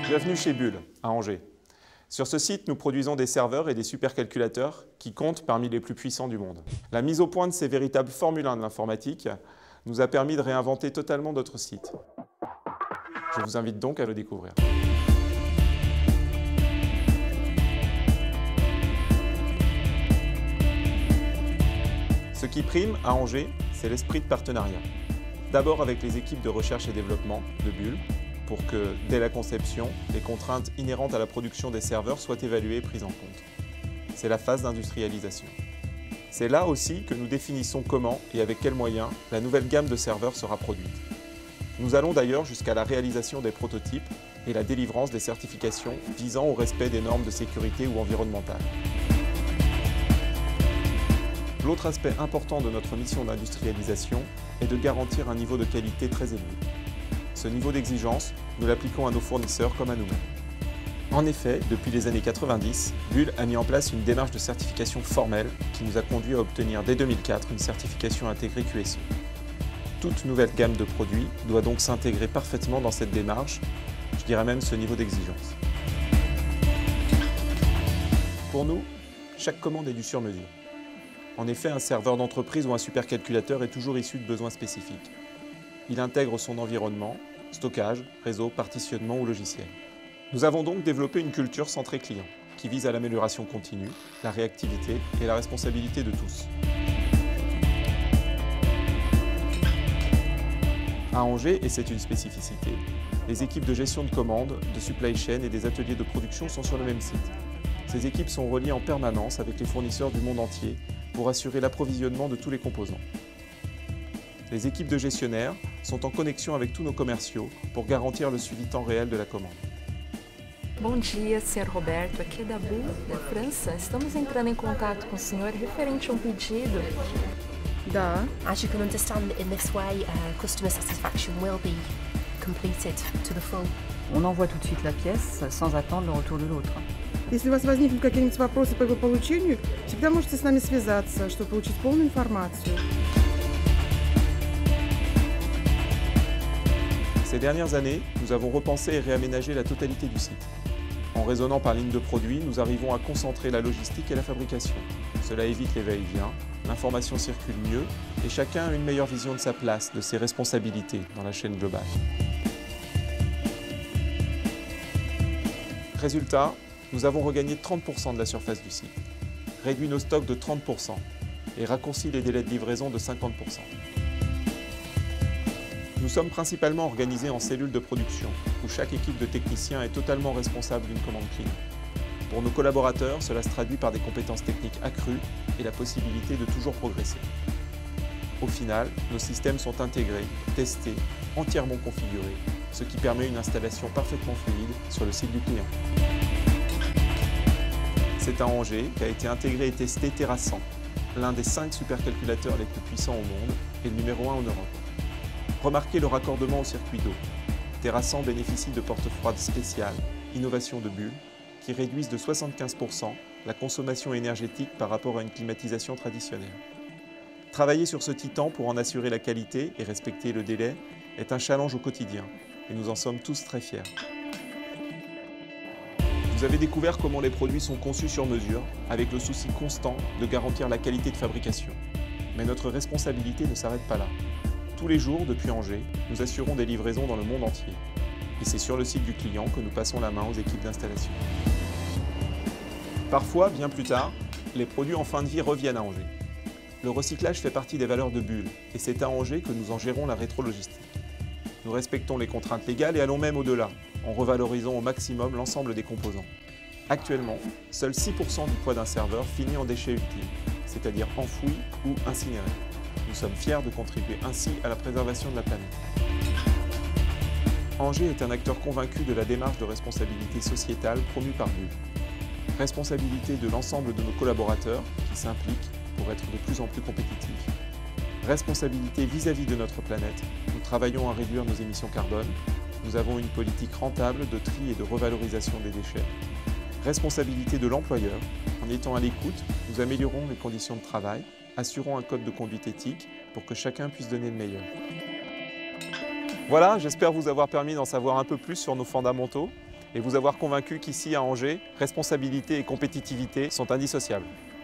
Bienvenue chez Bull, à Angers. Sur ce site, nous produisons des serveurs et des supercalculateurs qui comptent parmi les plus puissants du monde. La mise au point de ces véritables Formule 1 de l'informatique nous a permis de réinventer totalement notre site. Je vous invite donc à le découvrir. Ce qui prime à Angers, c'est l'esprit de partenariat. D'abord avec les équipes de recherche et développement de Bull, pour que, dès la conception, les contraintes inhérentes à la production des serveurs soient évaluées et prises en compte. C'est la phase d'industrialisation. C'est là aussi que nous définissons comment et avec quels moyens la nouvelle gamme de serveurs sera produite. Nous allons d'ailleurs jusqu'à la réalisation des prototypes et la délivrance des certifications visant au respect des normes de sécurité ou environnementales. L'autre aspect important de notre mission d'industrialisation est de garantir un niveau de qualité très élevé. Ce niveau d'exigence, nous l'appliquons à nos fournisseurs comme à nous-mêmes. En effet, depuis les années 90, Bull a mis en place une démarche de certification formelle qui nous a conduit à obtenir dès 2004 une certification intégrée QSE. Toute nouvelle gamme de produits doit donc s'intégrer parfaitement dans cette démarche, je dirais même ce niveau d'exigence. Pour nous, chaque commande est du sur-mesure. En effet, un serveur d'entreprise ou un supercalculateur est toujours issu de besoins spécifiques. Il intègre son environnement, stockage, réseau, partitionnement ou logiciel. Nous avons donc développé une culture centrée client, qui vise à l'amélioration continue, la réactivité et la responsabilité de tous. À Angers, et c'est une spécificité, les équipes de gestion de commandes, de supply chain et des ateliers de production sont sur le même site. Ces équipes sont reliées en permanence avec les fournisseurs du monde entier pour assurer l'approvisionnement de tous les composants. Les équipes de gestionnaires sont en connexion avec tous nos commerciaux pour garantir le suivi temps réel de la commande. Bom dia, Sr. Roberto. Aqui é da Bull, da França. Estamos entrando em contato com o senhor referente a um pedido. Da. As you can understand, in this way, customer satisfaction will be completed to the full. On envoie tout de suite la pièce sans attendre le retour de l'autre. Если у вас возникнут какие-нибудь вопросы по его получению, всегда можете с нами связаться, чтобы получить полную информацию. Ces dernières années, nous avons repensé et réaménagé la totalité du site. En raisonnant par ligne de produit, nous arrivons à concentrer la logistique et la fabrication. Cela évite les va-et-vient, l'information circule mieux et chacun a une meilleure vision de sa place, de ses responsabilités dans la chaîne globale. Résultat, nous avons regagné 30% de la surface du site, réduit nos stocks de 30% et raccourci les délais de livraison de 50%. Nous sommes principalement organisés en cellules de production, où chaque équipe de techniciens est totalement responsable d'une commande client. Pour nos collaborateurs, cela se traduit par des compétences techniques accrues et la possibilité de toujours progresser. Au final, nos systèmes sont intégrés, testés, entièrement configurés, ce qui permet une installation parfaitement fluide sur le site du client. C'est à Angers qu'a été intégré et testé TerraSant, l'un des 5 supercalculateurs les plus puissants au monde et le numéro 1 en Europe. Remarquez le raccordement au circuit d'eau. TerraSant bénéficie de portes froides spéciales, innovation de Bull, qui réduisent de 75% la consommation énergétique par rapport à une climatisation traditionnelle. Travailler sur ce titan pour en assurer la qualité et respecter le délai est un challenge au quotidien et nous en sommes tous très fiers. Vous avez découvert comment les produits sont conçus sur mesure, avec le souci constant de garantir la qualité de fabrication. Mais notre responsabilité ne s'arrête pas là. Tous les jours, depuis Angers, nous assurons des livraisons dans le monde entier. Et c'est sur le site du client que nous passons la main aux équipes d'installation. Parfois, bien plus tard, les produits en fin de vie reviennent à Angers. Le recyclage fait partie des valeurs de Bull, et c'est à Angers que nous en gérons la rétrologistique. Nous respectons les contraintes légales et allons même au-delà, en revalorisant au maximum l'ensemble des composants. Actuellement, seuls 6% du poids d'un serveur finit en déchets utiles, c'est-à-dire enfouis ou incinérés. Nous sommes fiers de contribuer ainsi à la préservation de la planète. Angers est un acteur convaincu de la démarche de responsabilité sociétale promue par Bull. Responsabilité de l'ensemble de nos collaborateurs qui s'impliquent pour être de plus en plus compétitifs. Responsabilité vis-à-vis de notre planète. Nous travaillons à réduire nos émissions carbone. Nous avons une politique rentable de tri et de revalorisation des déchets. Responsabilité de l'employeur. En étant à l'écoute, nous améliorons les conditions de travail, assurons un code de conduite éthique pour que chacun puisse donner le meilleur. Voilà, j'espère vous avoir permis d'en savoir un peu plus sur nos fondamentaux et vous avoir convaincu qu'ici à Angers, responsabilité et compétitivité sont indissociables.